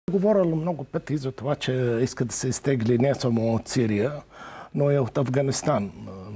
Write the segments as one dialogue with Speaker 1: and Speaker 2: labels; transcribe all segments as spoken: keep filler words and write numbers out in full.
Speaker 1: Говорил много пъти за това, че иска да се изтегли не само от Сирия, но и от Афганистан.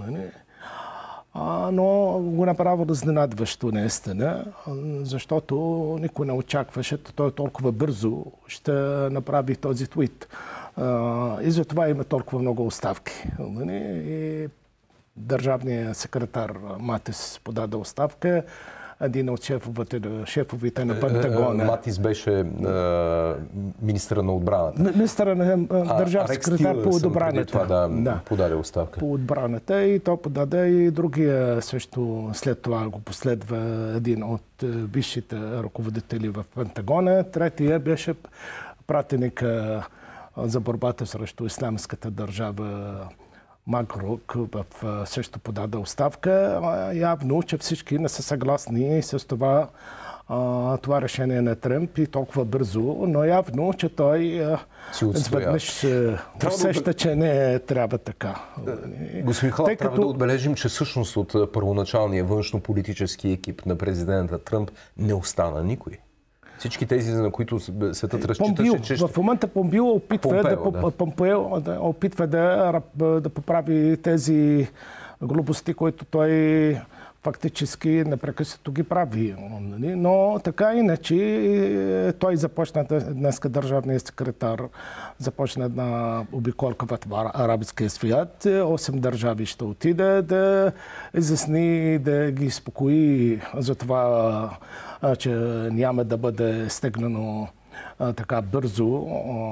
Speaker 1: А, но го направи изненадващо наистина, защото никой не очакваше, че той толкова бързо ще направи този твит. А, и затова има толкова много оставки. И държавният секретар Матис подаде оставка. Един от шефовете, шефовите на Пентагона.
Speaker 2: Матис беше министъра на отбраната.
Speaker 1: Министъра на държавен секретар по отбраната.
Speaker 2: Да, да, подаде оставка.
Speaker 1: По отбраната и то подаде и другия също след това го последва един от висшите ръководители в Пентагона. Третия беше пратеник за борбата срещу ислямската държава Макрук в също подаде оставка. Явно, че всички не са съгласни с това, това решение на Тръмп и толкова бързо, но явно, че той изведнъж усеща, че не трябва така.
Speaker 2: Господин Халак, трябва да отбележим, че всъщност от първоначалния външно-политически екип на президента Тръмп не остана никой. Всички тези, на които светът разчиташе, че...
Speaker 1: В момента Помпео опитва, Помпео, да, Помпео, да, опитва да, да поправи тези глупости, които той фактически непрекъснато ги прави. Но така иначе той започна днеска държавният секретар, започна една обиколка в арабския свят. Осем държави ще отиде да изясни, да ги спокои за това, че няма да бъде стегнано така бързо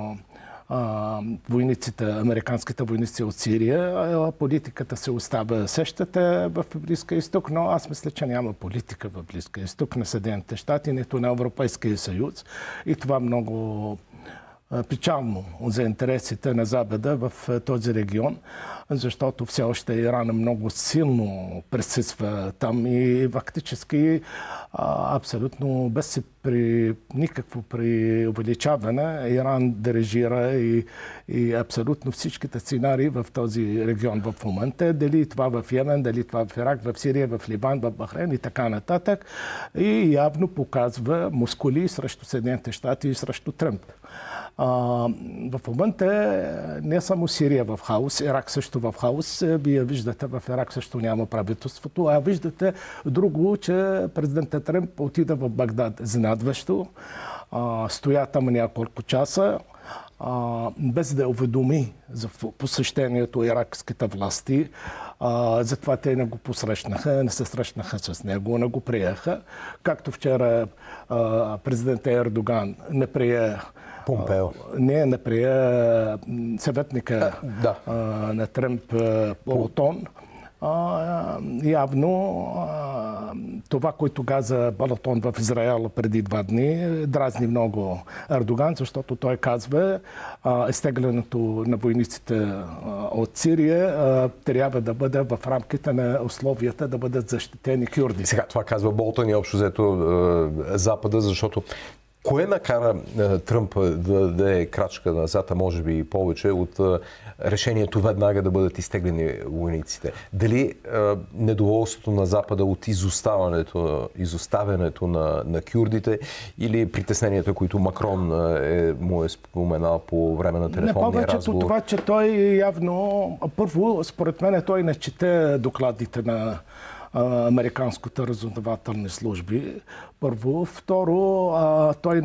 Speaker 1: войниците, американските войници от Сирия. Политиката се остава същата в Близкия изток, но аз мисля, че няма политика в Близкия изток на Съединените щати, нито на Европейския съюз. И това много печално за интересите на Запада в този регион, защото все още Иран много силно присъства там и фактически абсолютно без при никакво при увеличаване Иран дирижира и, и абсолютно всичките сценарии в този регион в момента. Дали това в Йемен, дали това в Ирак, в Сирия, в Ливан, в Бахрейн и така нататък. И явно показва мускули срещу Съединените щати и срещу Тръмп. А, в момента не само Сирия в хаос, Ирак също в хаос. Вие виждате, в Ирак също няма правителството, а виждате друго, че президентът Тръмп отида в Багдад изненадващо, стоя там няколко часа, а, без да уведоми за посещението иракските власти. А, затова те не го посрещнаха, не се срещнаха с него, не го приеха. Както вчера а, президентът Ердоган не прие
Speaker 2: Помпео.
Speaker 1: Не, не прие съветника
Speaker 2: а, да.
Speaker 1: а, на Тръмп Болтон. А, явно а, това, което каза Болтон в Израел преди два дни, дразни много Ердоган, защото той казва, а, изтеглянето на войниците а, от Сирия а, трябва да бъде в рамките на условията да бъдат защитени кюрди.
Speaker 2: Сега това казва Болтон и общо взето а, Запада, защото кое накара Тръмп да даде крачка назад, а може би и повече, от решението веднага да бъдат изтеглени войниците? Дали е, недоволството на Запада от изоставането, изоставянето на, на кюрдите или притесненията, които Макрон е, му е споменал по време на телефонния разговор?
Speaker 1: Не повечето това, че той явно, първо, според мен, той не чете докладите на американските разузнавателни служби. Първо. Второ, той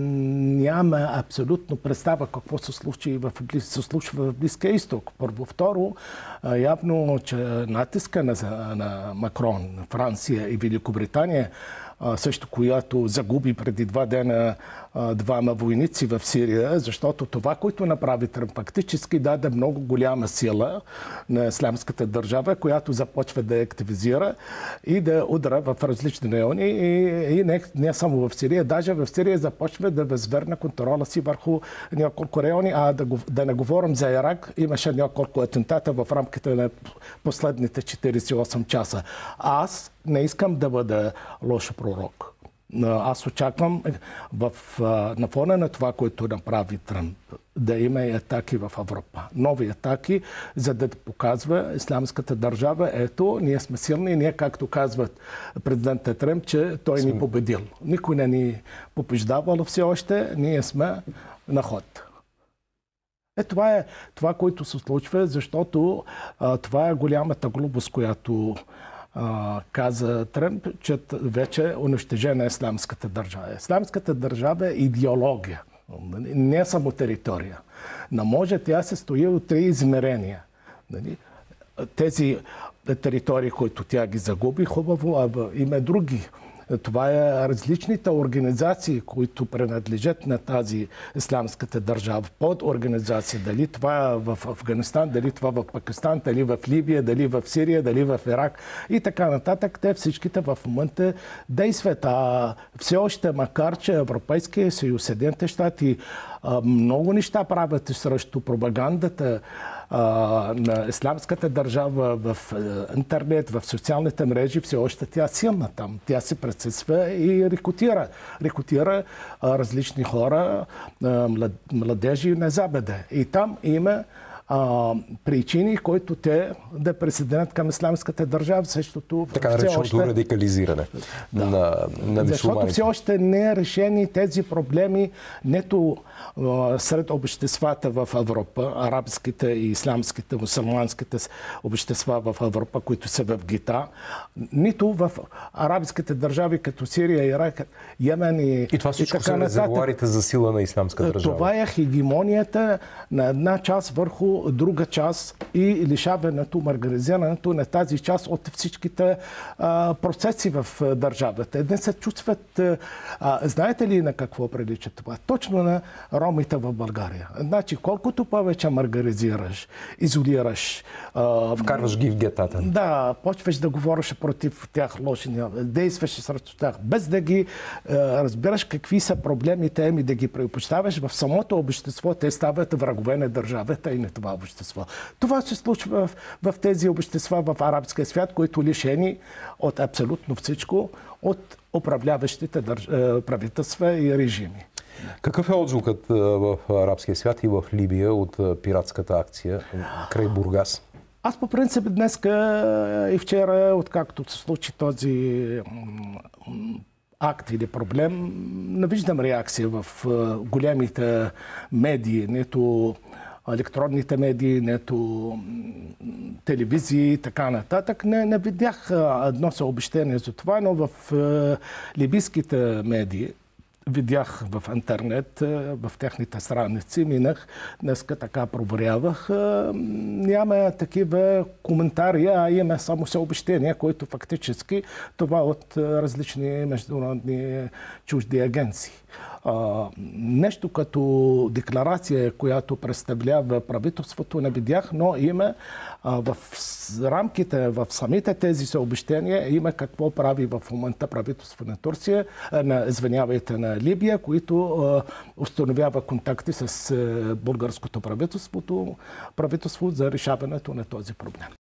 Speaker 1: няма абсолютно представа какво се случи в, се случва в Близкия изток. Pърво. Второ, явно, че натиска на, на Макрон, на Франция и Великобритания, също която загуби преди два дена двама войници в Сирия, защото това, което направи Тръмп, фактически даде много голяма сила на ислямската държава, която започва да активизира и да удара в различни райони. И, и не, не само в Сирия, даже в Сирия започва да възвърне контрола си върху няколко райони, а да, да не говорим за Ирак, имаше няколко атентата в рамките на последните четиридесет и осем часа. Аз не искам да бъда лош пророк. Аз очаквам в, на фона на това, което направи Тръмп, да има и атаки в Европа. Нови атаки, за да показва ислямската държава. Ето, ние сме силни и ние, както казват президентът Тръмп, че той ни победил. Никой не ни побеждавал все още. Ние сме на ход. Е, това е това, което се случва, защото а, това е голямата глупост, която а, каза Тръмп, че вече е унищожена ислямската държава. Ислямската държава е идеология, не е само територия. Не може, тя се стои от три измерения. Тези територии, които тя ги загуби, хубаво, а има други. Това е различните организации, които принадлежат на тази ислямската държава. Под организация, дали това е в Афганистан, дали това в Пакистан, дали в Либия, дали в Сирия, дали в Ирак и така нататък. Те всичките в момента действат. А все още, макар че Европейския съюз, Съединените щати много неща правят срещу пропагандата на ислямската държава в интернет, в социалните мрежи, все още тя е силна там. Тя се присъства и рекрутира. Рекрутира различни хора, младежи на Запада. И там има а, причини, които те да присъединят към исламската държава, същото
Speaker 2: така нареченото още... радикализиране да. на, на мюсюлманите.
Speaker 1: Защото все още не е решени тези проблеми нето а, сред обществата в Европа, арабските и исламските, мусулманските общества в Европа, които са в гета, нито в арабските държави, като Сирия, Ирак, Йемен и
Speaker 2: И това всичко и са резервуарите за сила на исламска държава.
Speaker 1: Това е хегемонията на една част върху друга част и лишаването, маргаризирането на тази част от всичките а, процеси в а, държавата. Едни се чувстват... А, знаете ли на какво прилича това? Точно на ромите в България. Значи, колкото повече маргаризираш, изолираш... А,
Speaker 2: вкарваш ги в гетата.
Speaker 1: Да, почваш да говориш против тях лоши, действаш срещу тях, без да ги а, разбираш какви са проблемите им и да ги предпочитаваш в самото общество, те стават врагове на държавата и на това общество. Това се случва в, в тези общества в арабския свят, които лишени от абсолютно всичко, от управляващите държ... правителства и режими.
Speaker 2: Какъв е отзвукът в арабския свят и в Либия от пиратската акция край Бургас?
Speaker 1: Аз по принцип днеска и вчера, откакто се случи този акт или проблем, не виждам реакция в големите медии, нито електронните медии, нето телевизии и така нататък. Не, не видях едно съобщение за това, но в е, либийските медии видях в интернет, в техните страници, минах, днеска така проверявах. Няма такива коментари, а има само съобщения, които фактически това от различни международни чужди агенции. Uh, нещо като декларация, която представлява правителството, не видях, но има uh, в рамките, в самите тези съобщения има какво прави в момента правителство на Турция, на, извинявайте, на Либия, които uh, установява контакти с uh, българското правителството, правителство за решаването на този проблем.